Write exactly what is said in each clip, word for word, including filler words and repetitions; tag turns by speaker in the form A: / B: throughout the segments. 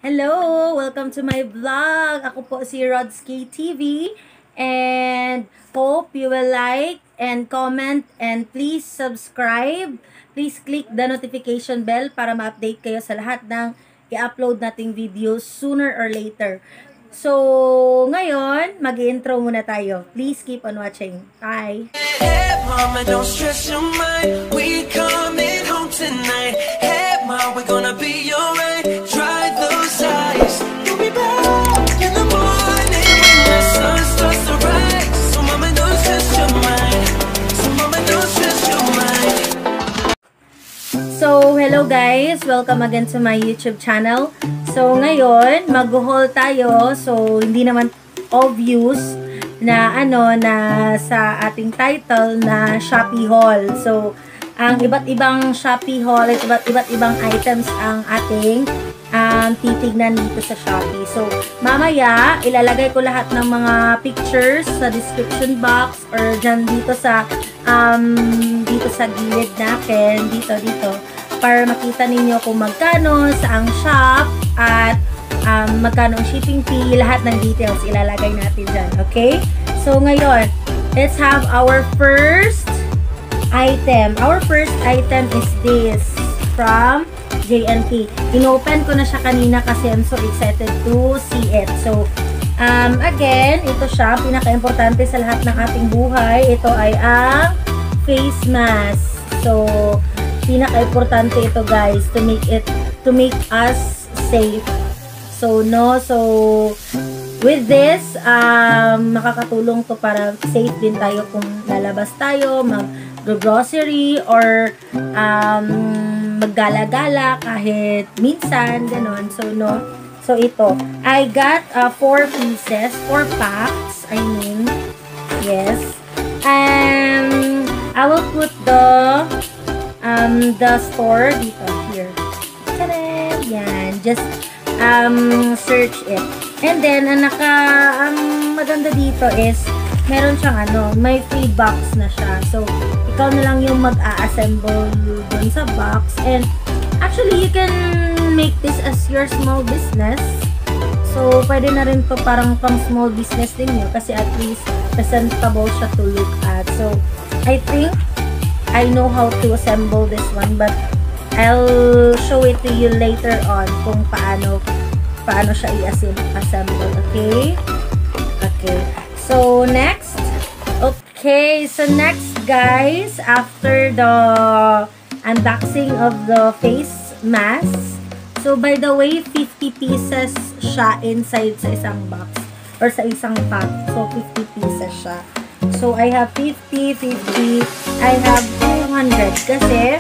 A: Hello! Welcome to my vlog. Ako po si Husky T V and hope you will like and comment and please subscribe. Please click the notification bell para ma-update kayo sa lahat ng i-upload nating videos sooner or later. So, ngayon, mag-intro muna tayo. Please keep on watching. Bye!
B: Hey mama, don't stress your mind. We coming home tonight. Hey mama, we're gonna be alright. Dry those eyes. You'll be back in the morning when the sun starts to rise. So mama, don't stress your mind. So mama, don't stress your mind.
A: So, hello guys! Welcome again to my YouTube channel. So, ngayon, mag-haul tayo. So, hindi naman obvious na ano na sa ating title na Shopee haul. So, ang iba't ibang Shopee haul at iba't iba't ibang items ang ating um, titignan dito sa Shopee. So, mamaya ilalagay ko lahat ng mga pictures sa description box or dyan dito sa um, dito sa gilid natin, dito dito para makita ninyo kung magkano sa ang shop at um, magkano ang shipping fee, lahat ng details ilalagay natin dyan, okay? So, ngayon, let's have our first item. Our first item is this from J N P. Inopen ko na siya kanina kasi I'm so excited to see it. So, um, again, ito siya, pinaka-importante sa lahat ng ating buhay. Ito ay ang face mask. So, pinaka-importante ito guys to make it, to make us safe. So, no, so, with this, um, makakatulong to para safe din tayo kung lalabas tayo, mag-grocery, or um, maggala-gala kahit minsan, ganon. So, no, so ito, I got uh, four pieces, four packs, I mean, yes, and I will put the, um, the store dito, here. Tada! Yan, just, um, search it. And then, ang naka, ang maganda dito is, meron siyang ano, may free box na siya. So, ikaw na lang yung mag-a-assemble dun sa box. And, actually, you can make this as your small business. So, pwede na rin to parang pang small business din yun. Kasi at least, presentable siya to look at. So, I think, I know how to assemble this one. But, I'll show it to you later on kung paano paano siya i-assemble. Okay? Okay. So, next. Okay. So, next, guys, after the unboxing of the face mask. So, by the way, fifty pieces siya inside sa isang box or sa isang pack. So, fifty pieces siya. So, I have fifty, fifty. I have two hundred kasi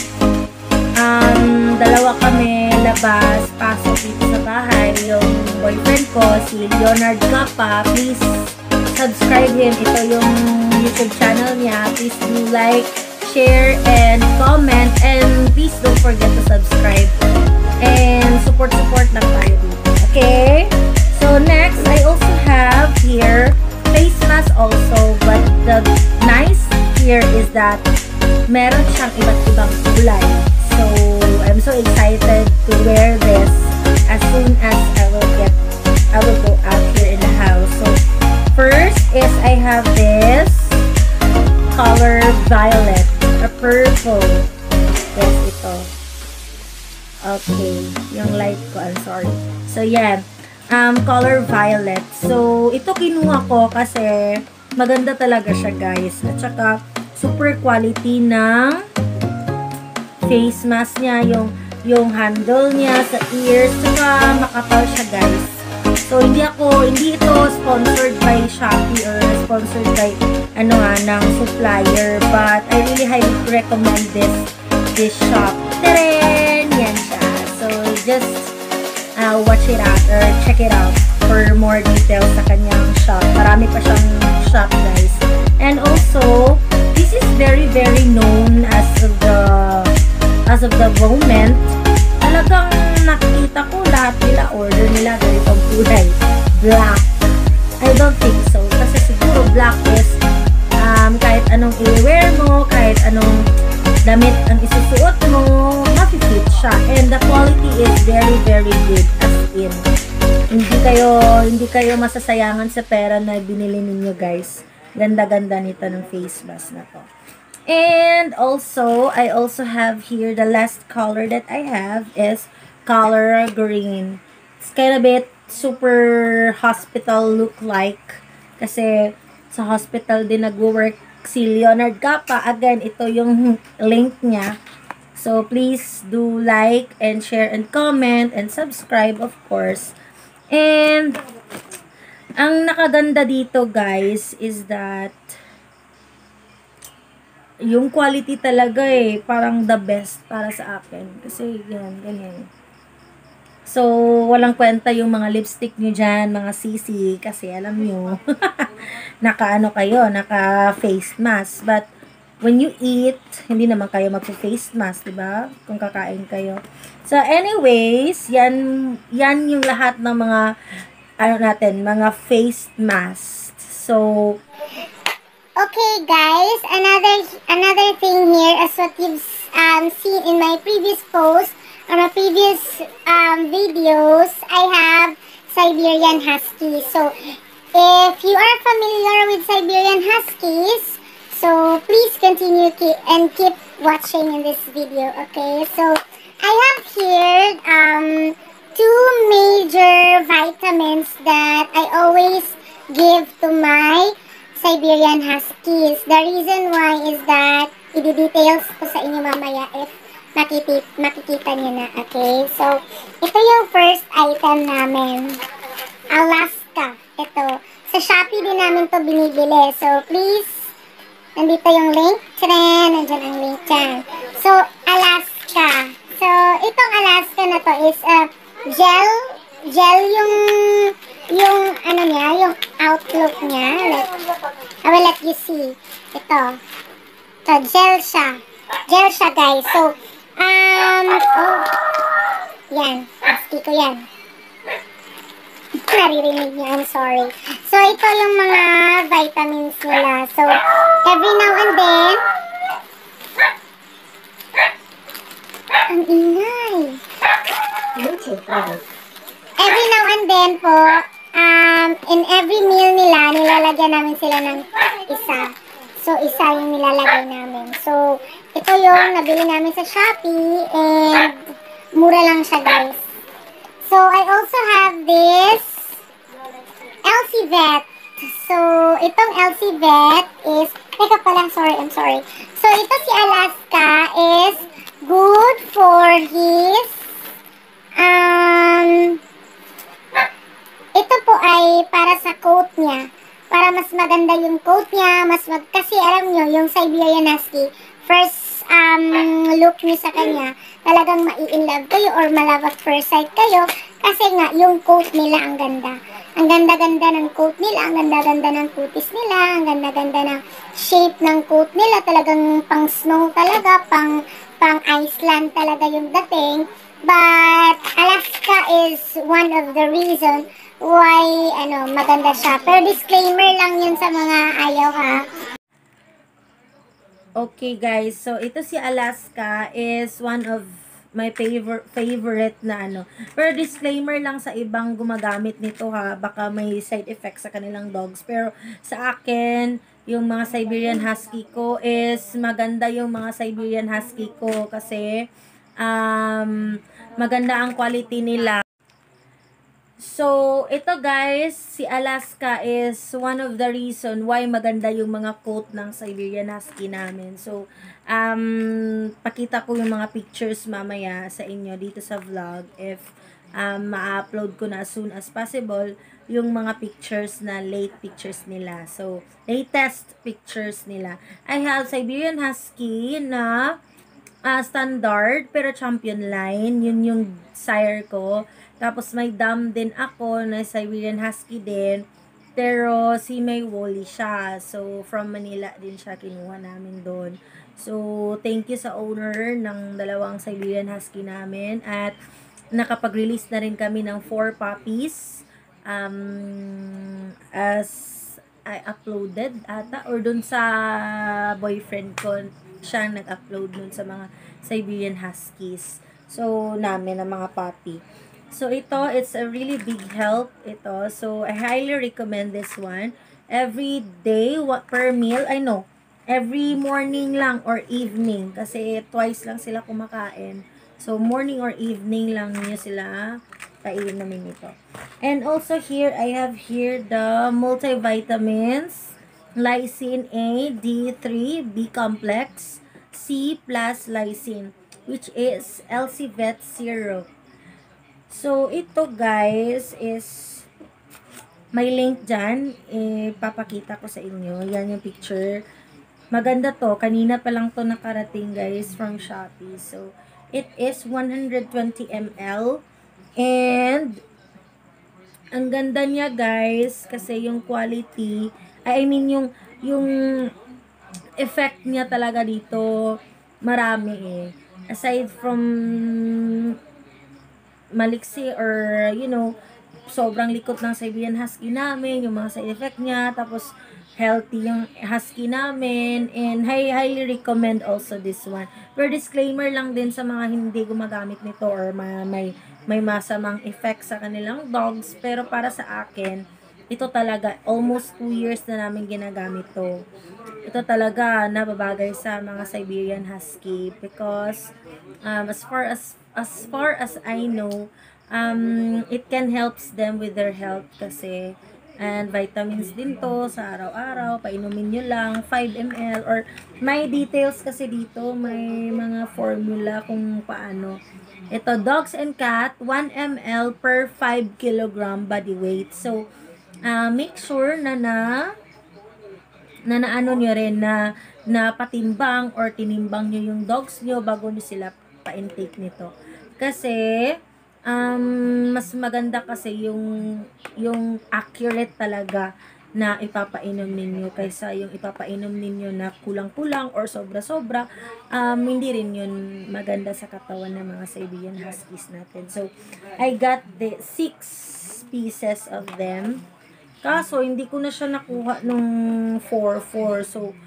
A: um, dalawa kami labas, pasok dito sa bahay. Yung boyfriend ko, si Leonard Capa, please subscribe him. Ito yung YouTube channel niya. Please do like, share, and comment. And please don't forget to subscribe. And support-support lang tayo dito. Okay? So, next, I also have here face mask also. But the nice here is that meron siyang iba't ibang kulay. So, I'm so excited to wear this as soon as I will get, I will go out here in the house. So, first is I have this color violet, a purple. Yes, ito. Okay, yung light ko, I'm sorry. So, yeah, um, color violet. So, ito kinuha ko kasi maganda talaga siya, guys. At saka, super quality ng face mask niya, yung yung handle niya sa ears, saka makapal siya, guys. So, hindi ako, hindi ito sponsored by Shopee or sponsored by, ano nga, ng supplier, but I really highly recommend this, this shop. Taren! Yan siya. So, just uh, watch it out or check it out for more details sa kanyang shop. Marami pa siyang shop, guys. And also, this is very, very known as the as of the moment, talagang nakita ko lahat nila, order nila ganitong kulay, black. I don't think so, kasi siguro black is um, kahit anong i-wear mo, kahit anong damit ang isusuot mo, mafi-fit siya. And the quality is very, very good as in. Hindi kayo, hindi kayo masasayangan sa pera na binili ninyo, guys. Ganda-ganda nito ng face mask na to. And also, I also have here the last color that I have is color green. It's kind of bit super hospital look like. Kasi sa hospital din nag-work si Leonard Capa. Again, ito yung link niya. So, please do like and share and comment and subscribe, of course. And, ang nakaganda dito, guys, is that yung quality talaga eh, parang the best para sa akin. Kasi, yan, ganyan. So, walang kwenta yung mga lipstick nyo dyan, mga sisi, kasi alam nyo, naka-ano kayo, naka-face mask. But, when you eat, hindi naman kayo magpa-face mask, diba? Kung kakain kayo. So, anyways, yan, yan yung lahat ng mga, ano natin, mga face mask. So,
C: okay guys, another another thing here as what you've um, seen in my previous post, or my previous um, videos, I have Siberian Husky. So, if you are familiar with Siberian Huskies, so please continue keep, and keep watching in this video, okay? So, I have here um, two major vitamins that I always give to my Siberian Huskies. The reason why is that i-details ko sa inyo mamaya if makikita, makikita nyo na, okay? So, ito yung first item namin. Alaska. Ito. Sa Shopee din namin to binibili. So, please, nandito yung link. Tren, nandyan ang link dyan. So, Alaska. So, itong Alaska na to is uh, gel. Gel yung, yung, ano niya, yung outlook niya. Let, I will let you see. Ito. Ito, gel siya. Gel siya, guys. So, um, oh, yan. Husky ko yan. Naririnig niyo, I'm sorry. So, ito yung mga vitamins nila. So, every now and then, ang ingay. Every now and then po, um, in every meal nila, nilalagyan namin sila ng isa. So, isa yung nilalagay namin. So, ito yung nabili namin sa Shopee and mura lang siya, guys. So, I also have this L C Vet. So, itong L C Vet is, teka pala, sorry, I'm sorry. So, ito si Alaska is good for his, um, ito po ay para sa coat niya. Para mas maganda yung coat niya, mas mag, kasi alam nyo, yung Siberian Husky, first um, look nyo sa kanya, talagang mai-inlove kayo or malove at first sight kayo, kasi nga, yung coat nila ang ganda. Ang ganda-ganda ng coat nila, ang ganda-ganda ng kutis nila, ang ganda-ganda ng shape ng coat nila, talagang pang snow talaga, pang, pang Iceland talaga yung dating. But, Alaska is one of the reason why, ano, maganda siya. Pero disclaimer lang yun sa mga ayaw, ha.
A: okay guys, so ito si Alaska is one of my favor favorite na ano. Pero disclaimer lang sa ibang gumagamit nito ha, baka may side effects sa kanilang dogs. Pero sa akin, yung mga Siberian Husky ko is maganda yung mga Siberian Husky ko kasi um, maganda ang quality nila. So, ito guys, si Alaska is one of the reason why maganda yung mga coat ng Siberian Husky namin. So, um, pakita ko yung mga pictures mamaya sa inyo dito sa vlog if um, ma-upload ko na as soon as possible yung mga pictures na late pictures nila. So, latest pictures nila. I have Siberian Husky na uh, standard pero champion line. Yun yung sire ko. Tapos may dam din ako na Siberian Husky din. Pero si may woolly siya. So from Manila din siya kinuha namin doon. So thank you sa owner ng dalawang Siberian Husky namin. At nakapag-release na rin kami ng four puppies. Um, as I uploaded ata. Or doon sa boyfriend ko siya nag-upload nun sa mga Siberian Huskies. So namin ang mga puppy. So, ito, it's a really big help, ito. So, I highly recommend this one. Every day, what per meal, I know, every morning lang or evening. Kasi twice lang sila kumakain. So, morning or evening lang niyo sila kainumin ito. And also here, I have here the multivitamins, lysine A, D three, B complex, C plus lysine, which is L C Vet syrup. So, ito guys is may link dyan. Ipapakita ko sa inyo. Yan yung picture. Maganda to. Kanina pa lang to nakarating guys from Shopee. So, it is one hundred twenty milliliters. And, ang ganda niya guys. Kasi yung quality, I mean yung, yung effect niya talaga dito, marami eh. Aside from maliksi or you know sobrang likot ng Siberian Husky namin, yung mga side effect niya, tapos healthy yung Husky namin, and I highly recommend also this one. Pero disclaimer lang din sa mga hindi gumagamit nito or may, may, may masamang effect sa kanilang dogs, pero para sa akin, ito talaga, almost two years na namin ginagamit to. Ito talaga nababagay sa mga Siberian Husky because um, as far as as far as I know, um, it can helps them with their health kasi and vitamins din to sa araw-araw, painumin nyo lang five milliliters or may details kasi dito, may mga formula kung paano. Ito, dogs and cat, one milliliter per five kilogram body weight. So, uh, make sure na na na naano nyo rin na napatimbang or tinimbang nyo yung dogs nyo bago nyo sila pa-intake nito. Kasi, um, mas maganda kasi yung, yung accurate talaga na ipapainom ninyo kaysa yung ipapainom ninyo na kulang-kulang or sobra-sobra, um, hindi rin yun maganda sa katawan ng mga Siberian Huskies natin. So, I got the six pieces of them. Kaso, hindi ko na siya nakuha nung four four. So,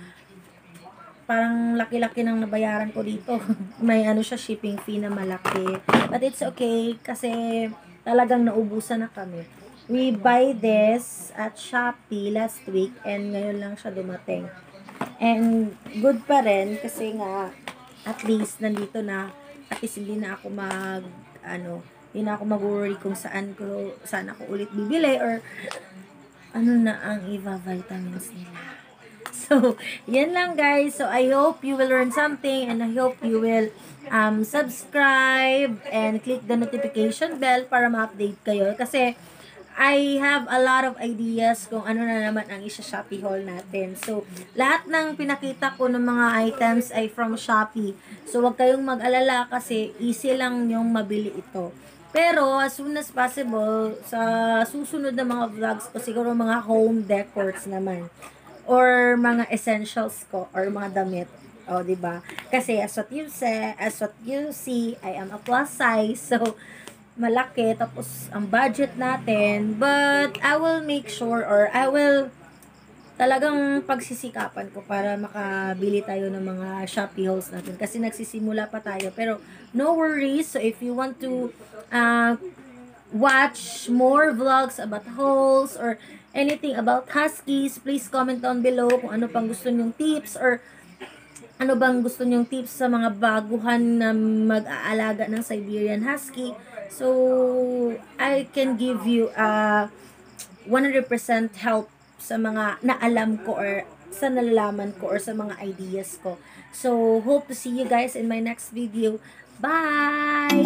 A: parang laki-laki nang nabayaran ko dito. May ano siya, shipping fee na malaki. But it's okay kasi talagang naubusan na kami. We buy this at Shopee last week and ngayon lang siya dumating. And good pa rin kasi nga at least nandito na, at least hindi na ako mag ano, hindi na ako mag-worry kung saan ko saan ako ulit bibili or ano na ang iba vitamins nila. So, yan lang guys. So, I hope you will learn something and I hope you will um, subscribe and click the notification bell para ma-update kayo. Kasi, I have a lot of ideas kung ano na naman ang isa-Shopee haul natin. So, lahat ng pinakita ko ng mga items ay from Shopee. So, wag kayong mag-alala kasi easy lang yung mabili ito. Pero, as soon as possible, sa susunod na mga vlogs ko, siguro mga home decors naman. Or mga essentials ko, or mga damit. O, diba? Kasi, as what you say, as what you see, I am a plus size. So, malaki. Tapos, ang budget natin. But, I will make sure, or I will talagang pagsisikapan ko para makabili tayo ng mga Shopee hauls natin. Kasi nagsisimula pa tayo. Pero, no worries. So, if you want to uh, watch more vlogs about hauls or anything about Huskies, please comment down below kung ano pang gusto nyong tips or ano bang gusto nyong tips sa mga baguhan na mag-aalaga ng Siberian Husky. So, I can give you a one hundred percent help sa mga naalam ko or sa nalalaman ko or sa mga ideas ko. So, hope to see you guys in my next video. Bye!